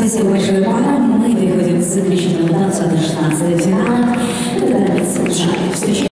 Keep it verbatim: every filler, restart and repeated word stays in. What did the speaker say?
Спасибо большое, пара. Мы переходим к заключительному танцу, это шестнадцатый финал. Это танец в жанре.